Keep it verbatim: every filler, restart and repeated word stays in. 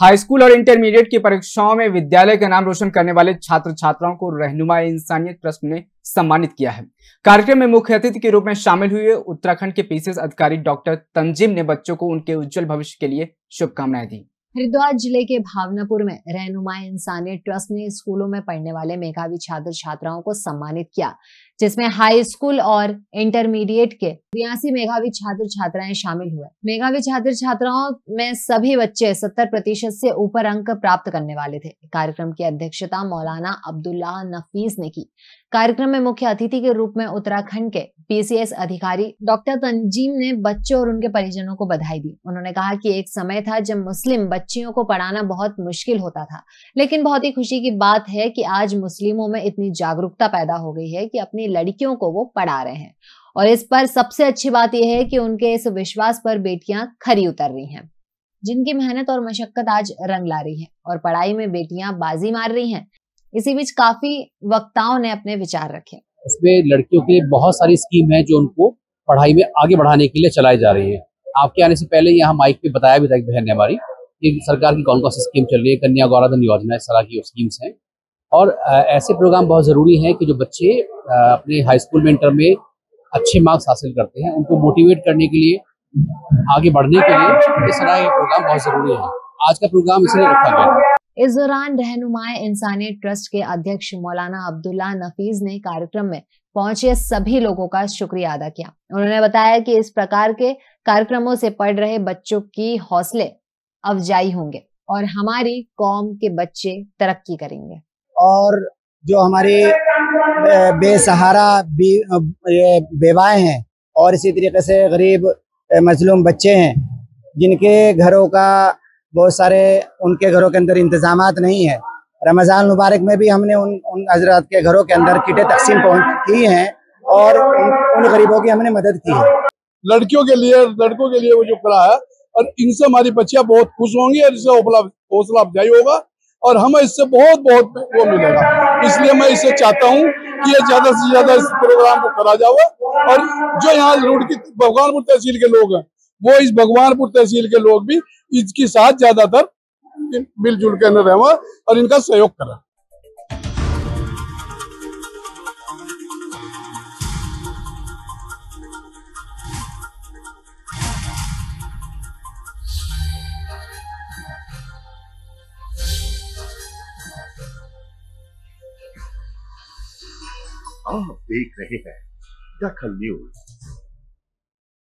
High school और intermediate की परीक्षाओं में विद्यालय का नाम रोशन करने वाले छात्र छात्राओं को रहनुमा इंसानियत ट्रस्ट ने सम्मानित किया है। कार्यक्रम में मुख्य अतिथि के रूप में शामिल हुए उत्तराखंड के पीसीएस अधिकारी डॉक्टर तंजीम ने बच्चों को उनके उज्जवल भविष्य के लिए शुभकामनाएं दी। हरिद्वार जिले के भावनापुर में रहनुमा इंसानियत ट्रस्ट ने स्कूलों में पढ़ने वाले मेधावी छात्र छात्राओं को सम्मानित किया, जिसमें हाई स्कूल और इंटरमीडिएट के बयासी मेधावी छात्र छात्राएं शामिल हुए। मेधावी छात्र छात्राओं में सभी बच्चे सत्तर प्रतिशत से ऊपर अंक प्राप्त करने वाले थे। कार्यक्रम की अध्यक्षता मौलाना अब्दुल्लाह नफीस ने की। कार्यक्रम में मुख्य अतिथि के रूप में उत्तराखंड के पीसीएस अधिकारी डॉक्टर तंजीम ने बच्चों और उनके परिजनों को बधाई दी। उन्होंने कहा कि एक समय था जब मुस्लिम बच्चियों को पढ़ाना बहुत मुश्किल होता था, लेकिन बहुत ही खुशी की बात है कि आज मुस्लिमों में इतनी जागरूकता पैदा हो गई है कि अपनी लड़कियों को वो पढ़ा रहे हैं। और इस पर सबसे अच्छी बात यह है कि उनके इस विश्वास पर बेटियां खरी उतर रही हैं, जिनकी मेहनत और मशक्कत आज रंग ला रही है और पढ़ाई में बेटियां बाजी मार रही हैं। इसी बीच काफी वक्ताओं ने अपने विचार रखे। इसमें लड़कियों के लिए बहुत सारी स्कीम है जो उनको पढ़ाई में आगे बढ़ाने के लिए चलाई जा रही है। आपके आने से पहले यहाँ माइक पे बताया भी था एक बहन ने हमारी कि सरकार की कौन कौन सी स्कीम चल रही है, कन्या गौरधन योजना, इस तरह की स्कीम्स हैं। और ऐसे प्रोग्राम बहुत ज़रूरी हैं कि जो बच्चे अपने हाई स्कूल में, इंटर में अच्छे मार्क्स हासिल करते हैं, उनको मोटिवेट करने के लिए, आगे बढ़ने के लिए इस तरह के प्रोग्राम बहुत ज़रूरी है। आज का प्रोग्राम इसलिए रखा गया। इस दौरान रहनुमाए इंसानियत ट्रस्ट के अध्यक्ष मौलाना अब्दुल्लाह नफीस ने कार्यक्रम में पहुंचे सभी लोगों का शुक्रिया अदा किया। उन्होंने बताया कि इस प्रकार के कार्यक्रमों से पढ़ रहे बच्चों की हौसले अफजाई होंगे और हमारी कौम के बच्चे तरक्की करेंगे। और जो हमारी बेसहारा बेवाएं हैं और इसी तरीके से गरीब मजलूम बच्चे हैं, जिनके घरों का बहुत सारे उनके घरों के अंदर इंतजामात नहीं है, रमज़ान मुबारक में भी हमने उन उन हजरात के घरों के अंदर किटें तकसीम पहुंच की हैं और उन, उन गरीबों की हमने मदद की है। लड़कियों के लिए, लड़कों के लिए वो जो करा है, और इनसे हमारी बच्चियां बहुत खुश होंगी और इससे हौसला अफजाई होगा और हमें इससे बहुत बहुत वो मिलेगा। इसलिए मैं इससे चाहता हूँ कि ये ज्यादा से ज्यादा इस प्रोग्राम को करा जाए और जो यहाँ रोड की भगवानपुर तहसील के लोग हैं, वो इस भगवानपुर तहसील के लोग भी इसके साथ ज्यादातर मिलजुल कर रहे और इनका सहयोग करें। आप देख रहे हैं दखल न्यूज।